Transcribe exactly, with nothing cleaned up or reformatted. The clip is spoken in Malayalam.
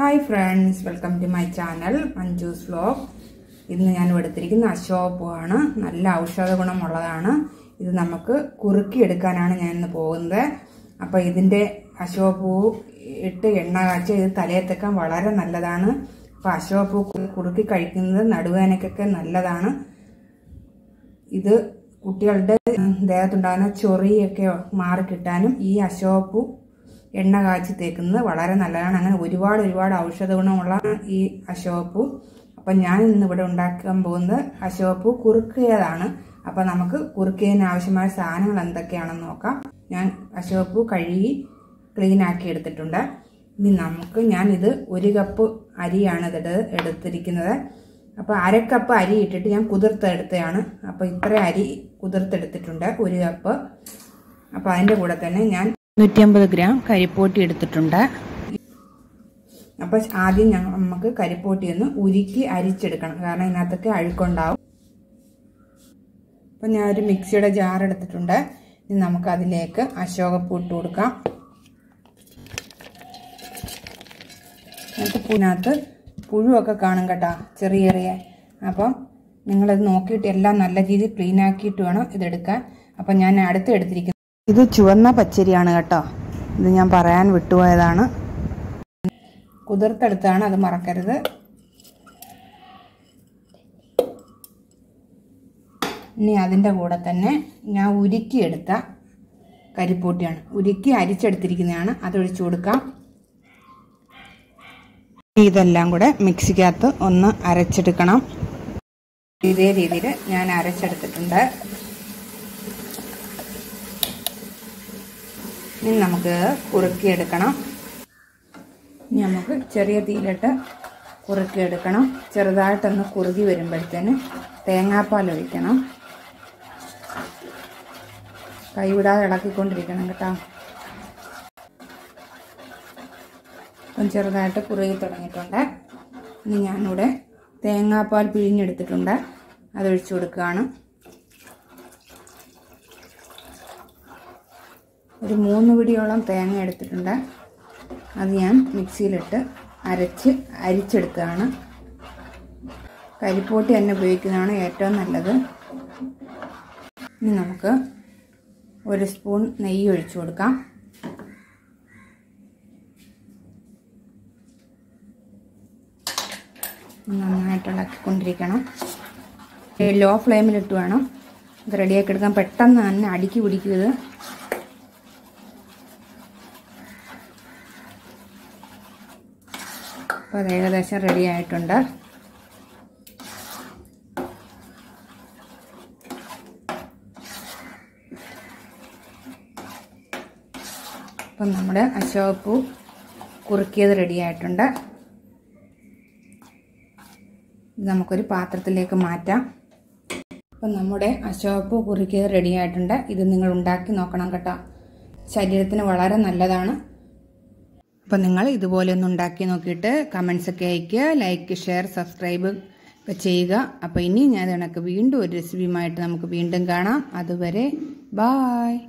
Hi friends, welcome to my channel Manju's Vlog. ഇന്ന് ഞാൻ എടുത്തിരിക്കുന്ന അശോകപ്പൂവാണ്. നല്ല ഔഷധ ഗുണമുള്ളതാണ്. ഇത് നമുക്ക് കുറുക്കി എടുക്കാനാണ് ഞാൻ ഇന്ന് പോകുന്നത്. അപ്പോൾ ഇതിന്റെ അശോകപ്പൂ ഇട്ട് എണ്ണ കാച്ചി ഇത് തലയിൽ തേക്കാൻ വളരെ നല്ലതാണ്. അപ്പോൾ അശോകപ്പൂ കുറുക്കി കഴിക്കുന്നത് നടുവേദനയ്ക്കൊക്കെ നല്ലതാണ്. ഇത് കുട്ടികളുടെ ദേഹത്തുണ്ടാകുന്ന ചൊറിയൊക്കെ മാറി കിട്ടാനും ഈ അശോകപ്പൂ എണ്ണ കാച്ചി തേക്കുന്നത് വളരെ നല്ലതാണ്. അങ്ങനെ ഒരുപാട് ഒരുപാട് ഔഷധ ഗുണമുള്ള ഈ അശോകപ്പൂ. അപ്പം ഞാൻ ഇന്ന് ഇവിടെ ഉണ്ടാക്കാൻ പോകുന്നത് അശോകപ്പൂ കുറുക്കിയതാണ്. അപ്പം നമുക്ക് കുറുക്കിയതിന് ആവശ്യമായ സാധനങ്ങൾ എന്തൊക്കെയാണെന്ന് നോക്കാം. ഞാൻ അശോകപ്പൂ കഴുകി ക്ലീൻ ആക്കി എടുത്തിട്ടുണ്ട്. ഇനി നമുക്ക് ഞാൻ ഇത് ഒരു കപ്പ് അരിയാണ് ഇത് എടുത്തിരിക്കുന്നത്. അപ്പോൾ അരക്കപ്പ് അരി ഇട്ടിട്ട് ഞാൻ കുതിർത്തെടുത്തതാണ്. അപ്പോൾ ഇത്ര അരി കുതിർത്തെടുത്തിട്ടുണ്ട്, ഒരു കപ്പ്. അപ്പോൾ അതിൻ്റെ കൂടെ തന്നെ ഞാൻ നൂറ്റി അമ്പത് ഗ്രാം കരിപ്പോട്ടി എടുത്തിട്ടുണ്ട്. അപ്പോൾ ആദ്യം ഞങ്ങൾ നമുക്ക് കരിപ്പോട്ടി ഒന്ന് ഉരുക്കി അരിച്ചെടുക്കണം, കാരണം ഇതിനകത്തൊക്കെ അഴുക്കുണ്ടാവും. അപ്പം ഞാൻ ഒരു മിക്സിയുടെ ജാർ എടുത്തിട്ടുണ്ട്. ഇനി നമുക്ക് അതിലേക്ക് അശോകപ്പൂ ഇട്ട് കൊടുക്കാം. എന്നിട്ട് പൂവിനകത്ത് പുഴുവൊക്കെ കാണും കേട്ടോ, ചെറിയ ചെറിയ. അപ്പം നിങ്ങളത് നോക്കിയിട്ട് എല്ലാം നല്ല രീതിയിൽ ക്ലീൻ ആക്കിയിട്ട് വേണം ഇതെടുക്കാൻ. അപ്പം ഞാൻ അടുത്ത് എടുത്തിരിക്കുന്നത് ഇത് ചുവന്ന പച്ചരിയാണ് കേട്ടോ. ഇത് ഞാൻ പറയാൻ വിട്ടുപോയതാണ്. കുതിർത്തെടുത്താണ്, അത് മറക്കരുത്. ഇനി അതിൻ്റെ കൂടെ തന്നെ ഞാൻ ഉരുക്കിയെടുത്ത കരിപ്പോട്ടിയാണ്, ഉരുക്കി അരിച്ചെടുത്തിരിക്കുന്നതാണ്, അതൊഴിച്ചു കൊടുക്കാം. ഇതെല്ലാം കൂടെ മിക്സിക്കകത്ത് ഒന്ന് അരച്ചെടുക്കണം. ഇതേ രീതിയിൽ ഞാൻ അരച്ചെടുത്തിട്ടുണ്ട്. ഇനി നമുക്ക് കുറുക്കിയെടുക്കണം. ഇനി നമുക്ക് ചെറിയ തീയിലിട്ട് കുറുക്കിയെടുക്കണം. ചെറുതായിട്ടൊന്ന് കുറുകി വരുമ്പോഴത്തേന് തേങ്ങാപ്പാൽ ഒഴിക്കണം. കൈവിടാതെ ഇളക്കിക്കൊണ്ടിരിക്കണം കേട്ടോ. അപ്പം ചെറുതായിട്ട് കുറുകി തുടങ്ങിയിട്ടുണ്ട്. ഇനി ഞാനിവിടെ തേങ്ങാപ്പാൽ പിഴിഞ്ഞെടുത്തിട്ടുണ്ട്, അതൊഴിച്ചു കൊടുക്കുകയാണ്. ഒരു മൂന്ന് പിടിയോളം തേങ്ങ എടുത്തിട്ടുണ്ട്. അത് ഞാൻ മിക്സിയിലിട്ട് അരച്ച് അരിച്ചെടുത്തതാണ്. കരിപ്പോട്ടി തന്നെ ഉപയോഗിക്കുന്നതാണ് ഏറ്റവും നല്ലത്. ഇനി നമുക്ക് ഒരു സ്പൂൺ നെയ്യ് ഒഴിച്ചു കൊടുക്കാം. നന്നായിട്ട് ഇളക്കിക്കൊണ്ടിരിക്കണം. ലോ ഫ്ലെയിമിലിട്ട് വേണം ഇത് റെഡിയാക്കി എടുക്കാൻ. പെട്ടെന്ന് തന്നെ അടുക്കി പിടിക്കുക. അപ്പോൾ അത് ഏകദേശം റെഡി ആയിട്ടുണ്ട്. അപ്പം നമ്മുടെ അശോകപ്പൂ കുറുക്കിയത് റെഡി ആയിട്ടുണ്ട്. ഇത് നമുക്കൊരു പാത്രത്തിലേക്ക് മാറ്റാം. അപ്പം നമ്മുടെ അശോകപ്പൂ കുറുക്കിയത് റെഡി ആയിട്ടുണ്ട്. ഇത് നിങ്ങൾ ഉണ്ടാക്കി നോക്കണം കേട്ടോ, ശരീരത്തിന് വളരെ നല്ലതാണ്. അപ്പം നിങ്ങൾ ഇതുപോലെ ഒന്ന് ഉണ്ടാക്കി നോക്കിയിട്ട് കമൻസൊക്കെ അയയ്ക്കുക. ലൈക്ക്, ഷെയർ, സബ്സ്ക്രൈബ് ഒക്കെ ചെയ്യുക. അപ്പോൾ ഇനി ഞാൻ ഇതിനൊക്കെ വീണ്ടും ഒരു റെസിപ്പിയുമായിട്ട് നമുക്ക് വീണ്ടും കാണാം. അതുവരെ ബായ്.